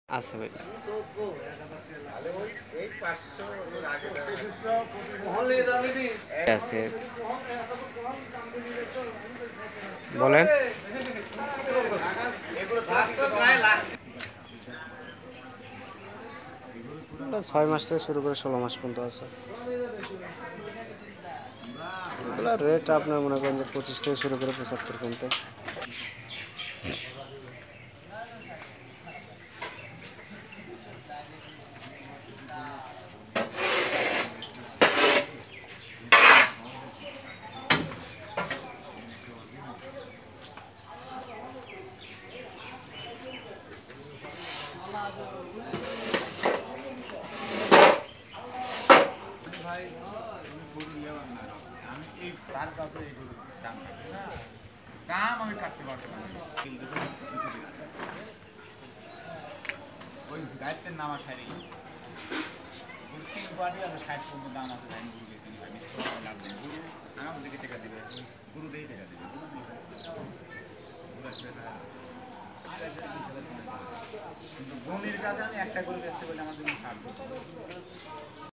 আছে ভাই আছে বলেন। এগুলো 6 মাস থেকে শুরু করে 16 মাস পর্যন্ত আছে। এগুলো রেট আপনার মনে করেন যে 25 থেকে শুরু করে 75 পর্যন্ত। ভাই গরু নেওয়ার না, আমি এই তার কাছে এই গরুর দাম থাকবে না, দাম আমি কাটতে পারবো না। কিন্তু ওই দায়িত্বের নামা সারি গরু 3 কোয়াটি আছে, 60 পর্যন্ত দাম আছে। আমি গরু বেশি ভাই লাভ নেই। গরু আমার দিকে টাকা দেবে, গরু দিয়ে টাকা দেবে, কিন্তু বনির কাছে আমি একটা গরু বেচতে বলে আমার জন্য 60।